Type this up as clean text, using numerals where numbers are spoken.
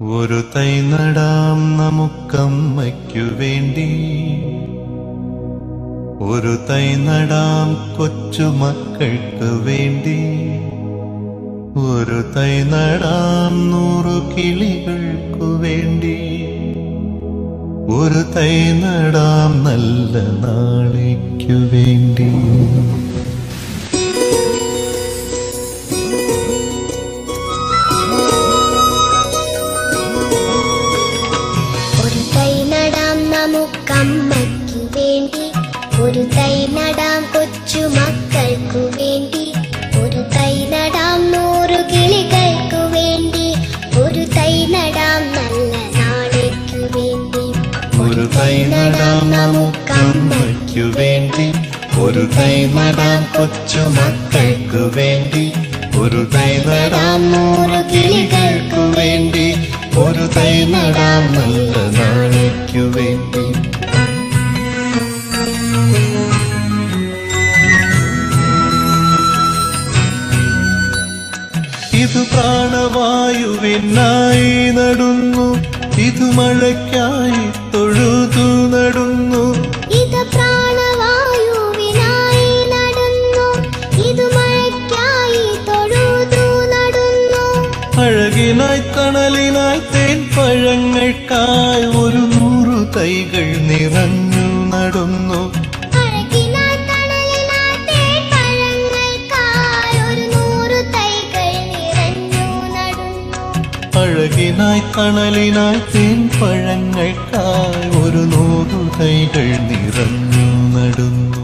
ഒരു തൈ നടാം നമുക്കമ്മയ്ക്കു വേണ്ടി, ഒരു തൈ നടാം കൊച്ചുമക്കൾക്ക് വേണ്ടി, ഒരു തൈ നടാം 100 കിളികൾക്കു വേണ്ടി, ഒരു തൈ നടാം നല്ല നാളേക്കു വേണ്ടി. നമുക്കമ്മയ്ക്കു വേണ്ടി, ഒരു തൈ നടാം കൊച്ചുമക്കൾക്കു വേണ്ടി, ഒരു തൈ നടാം 100 കിളികൾക്കു വേണ്ടി, ഒരു തൈ നടാം നല്ല നാളേക്കു വേണ്ടി. ഒരു തൈ നടാം നമുക്കമ്മയ്ക്കു വേണ്ടി, ഒരു തൈ നടാം കൊച്ചുമക്കൾക്കു വേണ്ടി, ഒരു തൈ നടാം 100 കിളികൾക്കു വേണ്ടി, ഒരു തൈ നടാം നല്ല നാളേക്കു വേണ്ടി. ഇത് പ്രാണവായുവിനായി നടുന്നു, ഇത് മഴയ്ക്കായി തൊഴുതു നടുന്നു, ഇത് പ്രാണവായുവിനായി നടുന്നു, ഇത് മഴയ്ക്കായി തൊഴുതു നടുന്നു. അഴകിനായി തണലിനായി തേൻ പഴങ്ങൾക്കായി 100 തൈകൾ നിറഞ്ഞു നടുന്നു, അഴകിനായി തണലിനായി തേൻ പഴങ്ങൾക്കായി 100 തൈകൾ നിറഞ്ഞു നടുന്നു.